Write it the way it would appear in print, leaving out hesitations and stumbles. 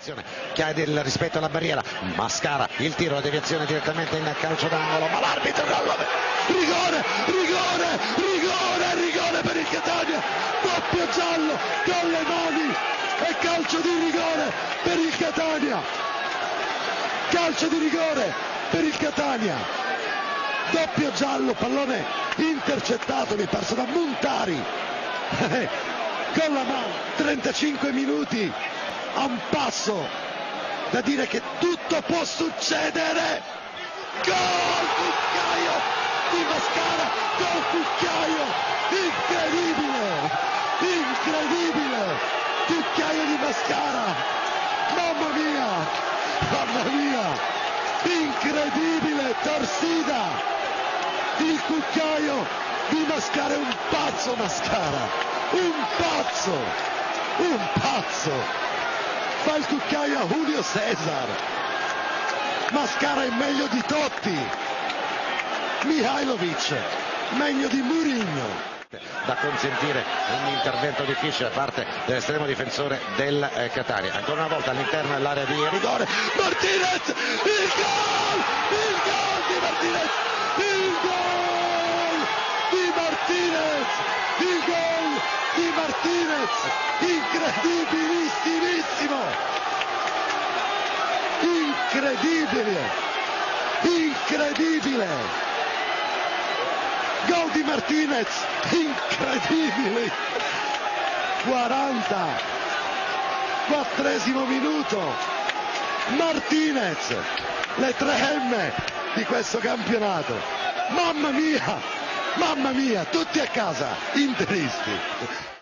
Chiede il rispetto alla barriera, Mascara, il tiro, la deviazione direttamente in calcio d'angolo, ma l'arbitro rigore per il Catania, doppio giallo con le mani e calcio di rigore per il Catania, calcio di rigore per il Catania, doppio giallo, pallone intercettato, mi pare da Montari con la mano, 35 minuti a un passo da dire che tutto può succedere. Gol Cuccaio di Mascara, gol Cuccaio, incredibile, Cuccaio di Mascara, mamma mia, incredibile Torsida, il Cuccaio di Mascara, è un pazzo Mascara, un pazzo. Fa il Cuccaio a Julio Cesar, Mascara è meglio di Totti, Mihajlovic meglio di Mourinho. Da consentire un intervento difficile da parte dell'estremo difensore del Catania, ancora una volta all'interno dell'area di rigore, Martinez, il gol di Martinez, il gol di Martinez, incredibilissimissimo, incredibile, gol di Martinez, incredibile, 44esimo minuto, Martinez, le 3M di questo campionato, mamma mia, tutti a casa, interisti.